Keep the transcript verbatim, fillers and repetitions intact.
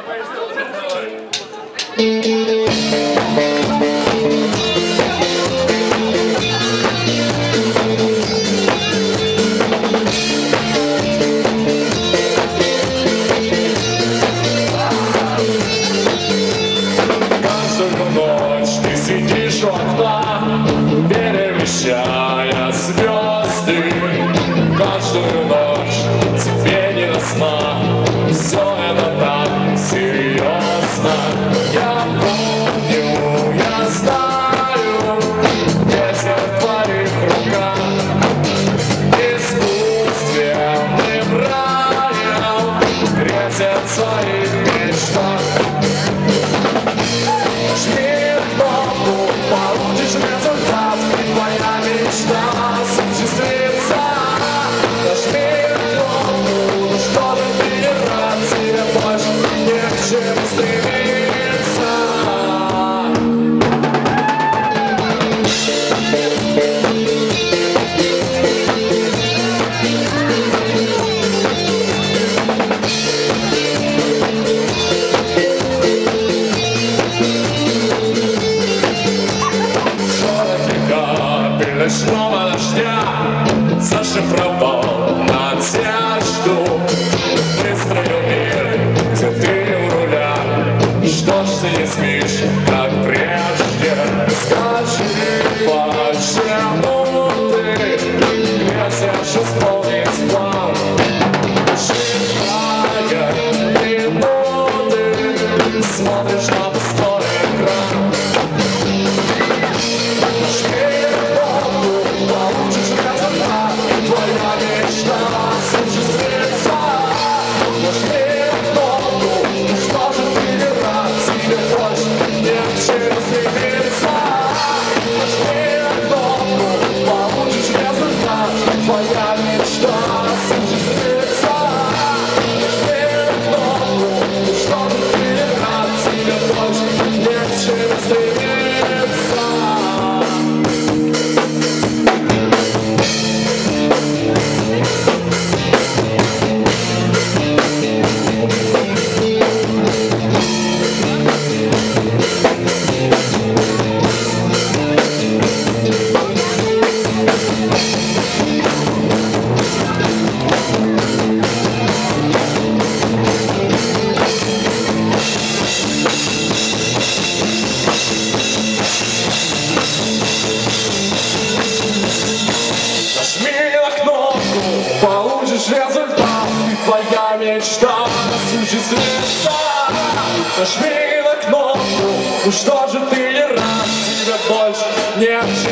Перемещая звезды, каждую ночь тебе не до сна. Все это так серьезно. Я помню, я знаю, песня в твоих руках. Искусственным раем грезят в своих мечтах. Жми кнопку, получишь результат. Твоя мечта осуществится. Нажми кнопку, ну что же ты не рад? Тебе больше не к чему стремиться. Ночного дождя зашифровал надежду. Выстроил мир, где ты у руля. Что ж ты не спишь, как прежде? Скажи, почему ты грезишь исполнить план? Считая минуты, смотришь на пустой экран. Получишь результат, твоя мечта осуществится. Нажми кнопку, что же ты не рад? Тебе больше не к чему стремиться. Нажми кнопку, получишь результат, твоя мечта осуществится. Нажми кнопку, что же ты не рад? Тебе больше не к чему стремиться. Получишь результат, и твоя мечта осуществится. Нажми на кнопку, ну что же ты не рад? Тебе больше не к чему